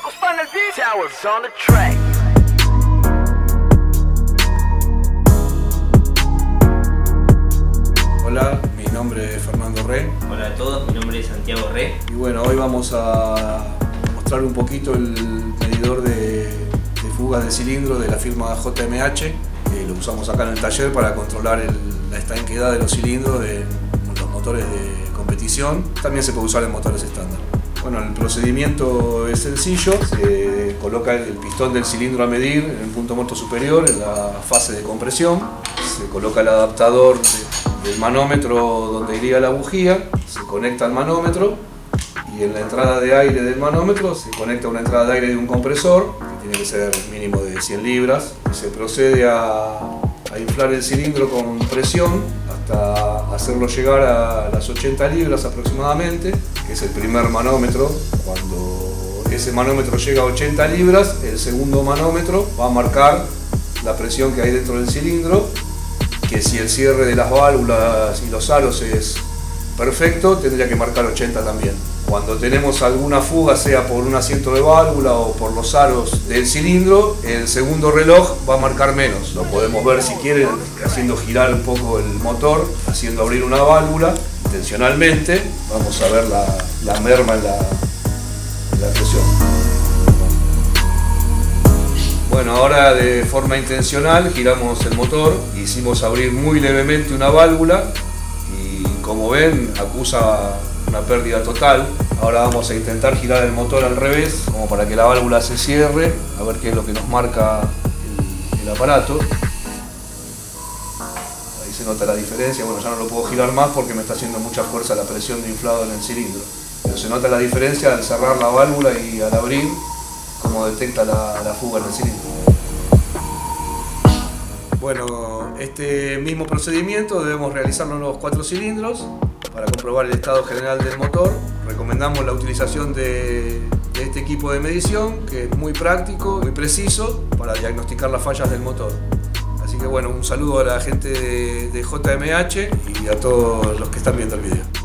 Marcos Pan el beat. Towers on the track. Hola, mi nombre es Fernando Re. Hola a todos, mi nombre es Santiago Re. Y bueno, hoy vamos a mostrar un poquito el medidor de fugas de cilindro de la firma JMH. Lo usamos acá en el taller para controlar la estanqueidad de los cilindros de los motores de competición. También se puede usar en motores estándar. Bueno, el procedimiento es sencillo. Se coloca el pistón del cilindro a medir en el punto muerto superior, en la fase de compresión. Se coloca el adaptador del manómetro donde iría la bujía. Se conecta al manómetro y en la entrada de aire del manómetro se conecta una entrada de aire de un compresor, que tiene que ser mínimo de 100 libras. Se procede a inflar el cilindro con presión hasta hacerlo llegar a las 80 libras aproximadamente, que es el primer manómetro. Cuando ese manómetro llega a 80 libras, el segundo manómetro va a marcar la presión que hay dentro del cilindro, que si el cierre de las válvulas y los aros es perfecto, tendría que marcar 80 también. Cuando tenemos alguna fuga, sea por un asiento de válvula o por los aros del cilindro, el segundo reloj va a marcar menos. Lo podemos ver si quieren haciendo girar un poco el motor, haciendo abrir una válvula intencionalmente. Vamos a ver la merma en la presión. Bueno, ahora de forma intencional giramos el motor, hicimos abrir muy levemente una válvula y como ven acusa una pérdida total. Ahora vamos a intentar girar el motor al revés, como para que la válvula se cierre, a ver qué es lo que nos marca el aparato. Ahí se nota la diferencia. Bueno, ya no lo puedo girar más porque me está haciendo mucha fuerza la presión de inflado en el cilindro. Pero se nota la diferencia al cerrar la válvula y al abrir, como detecta la fuga en el cilindro. Bueno, este mismo procedimiento debemos realizarlo en los 4 cilindros para comprobar el estado general del motor. Recomendamos la utilización de este equipo de medición, que es muy práctico, muy preciso para diagnosticar las fallas del motor. Así que bueno, un saludo a la gente de JMH y a todos los que están viendo el video.